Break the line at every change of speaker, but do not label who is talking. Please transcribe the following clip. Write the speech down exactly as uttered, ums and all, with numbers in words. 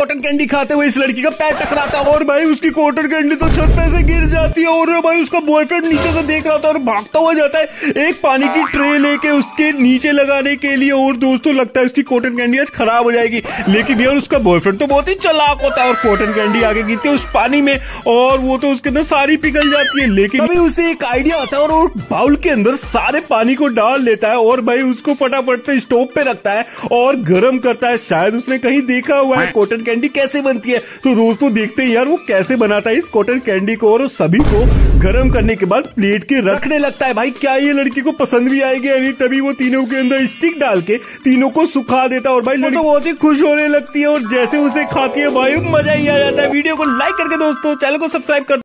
Cotton candy खाते हुए इस लड़की का पैर टकराता है और भाई उसकी कॉटन कैंडी तो छत पे से गिर जाती है और भाई उसका बॉयफ्रेंड नीचे से देख रहा था और भागता हुआ जाता है एक पानी की ट्रे लेके उसके नीचे लगाने के लिए। और दोस्तों लगता है उसकी कॉटन कैंडी आज खराब हो जाएगी, लेकिन यार उसका बॉयफ्रेंड तो बहुत ही चालाक होता है और कॉटन कैंडी आगे गिरती है उस पानी में और वो तो उसके अंदर सारी पिघल जाती है। लेकिन अभी उसे एक आइडिया आता है और वो बाउल के अंदर सारे पानी को डाल लेता है और भाई उसको फटाफट से स्टोव पे रखता है और गर्म करता है। शायद उसने कहीं देखा हुआ है कॉटन कैंडी कैसे बनती है, तो रोज तो देखते हैं यार वो कैसे बनाता है इस कॉटन कैंडी को और सभी को गर्म करने के बाद प्लेट के रखने लगता है। भाई क्या ये लड़की को पसंद भी आएगी यानी, तभी वो तीनों के अंदर स्टिक डाल के तीनों को सुखा देता है और भाई लड़की तो बहुत ही खुश होने लगती है और जैसे उसे खाती है भाई मजा ही आ जाता है। वीडियो को लाइक करके दोस्तों चैनल को सब्सक्राइब कर